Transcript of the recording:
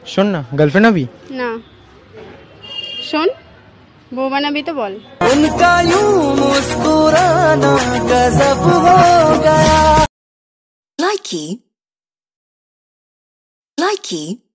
শোন না, গার্লফ্রেন্ড হবি? না। শোন, বউ বানাবি তো বল। उनका यूं मुस्कुराना गजब हो गया। Likey